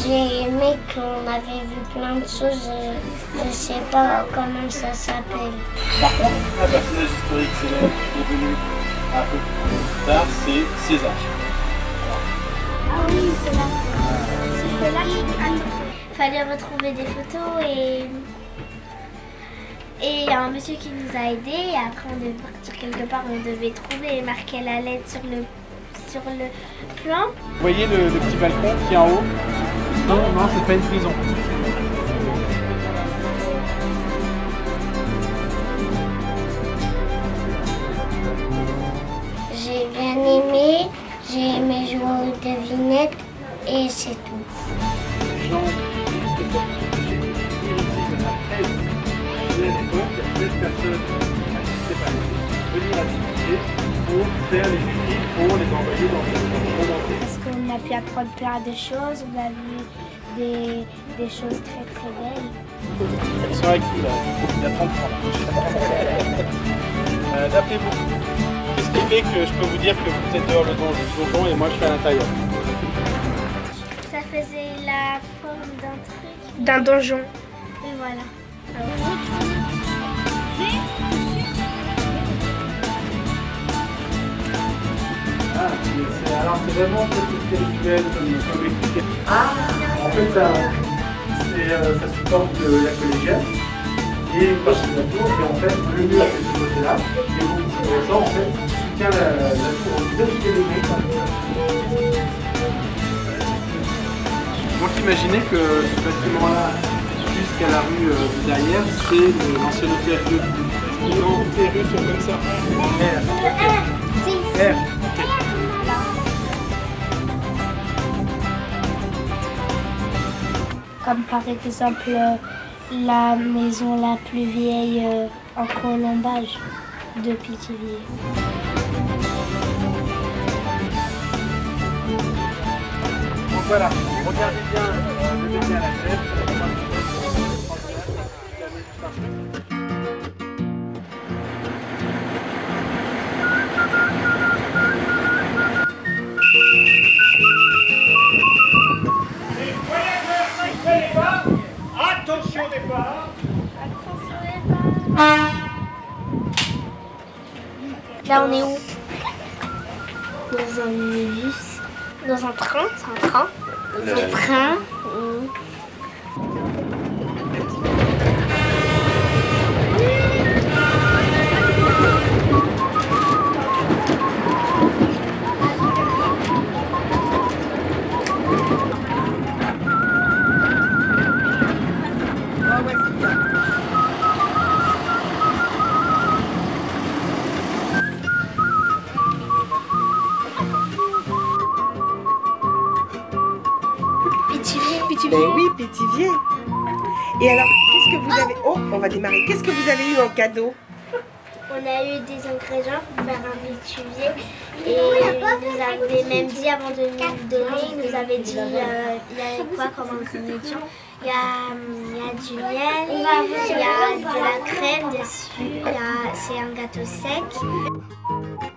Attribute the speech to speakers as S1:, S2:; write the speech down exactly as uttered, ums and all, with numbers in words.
S1: J'ai aimé qu'on avait vu plein de choses, je ne sais pas comment ça s'appelle.
S2: Par contre, un personnage historique célèbre qui est venu un peu plus tard, c'est César.
S3: Ah oui, c'est là. C'est là qu'il fallait retrouver des photos et... Et il y a un monsieur qui nous a aidés et après on devait partir quelque part, on devait trouver et marquer la lettre sur le, sur le plan.
S2: Vous voyez le, le petit balcon qui est en haut? Non, non, c'est pas une prison.
S1: J'ai bien aimé, j'ai aimé jouer aux devinettes et c'est tout.
S2: Les gens qui se portent à l'époque, il y a treize personnes qui par venir assister pour faire les écrits, pour les envoyer dans le monde entier.
S3: Parce qu'on a pu apprendre plein de choses, on a vu des, des choses très très belles.
S2: Elles sont avec vous là, il y a trente ans. Euh, D'après vous, qu'est-ce qui fait que je peux vous dire que vous êtes dehors le donjon et moi je suis à l'intérieur?
S3: Ça faisait la forme d'un truc.
S4: D'un donjon.
S3: Et voilà.
S2: Ah, c'est, alors c'est vraiment un peu spirituel comme, comme expliqué. Ah, en fait ça, euh, ça sous forme de la collégiale et une partie de la tour et en fait le mur est de ce côté-là et vous pouvez ça en fait soutient la, la tour au deux degrés. Donc imaginez que ce bâtiment-là jusqu'à la rue euh, derrière c'est l'ancien hôtel de Dieu. Non, toutes les rues sont comme ça. R. R.
S3: Comme par exemple la maison la plus vieille en colombage de Pithiviers.
S2: Donc voilà, regardez bien le bébé à la tête. Attention au départ.
S3: Là on est où? Dans un minibus. Dans un train, c'est un train. Dans un train. Mmh.
S4: Ben oui, Pithiviers. Et alors, qu'est-ce que vous avez... Oh, on va démarrer. Qu'est-ce que vous avez eu en cadeau?
S3: On a eu des ingrédients pour faire un Pithiviers et il nous avait même dit avant de nous le donner, il nous avait dit euh, il y avait quoi comme ingrédients. Il y a, il y a du miel, il y a de la crème dessus, c'est un gâteau sec.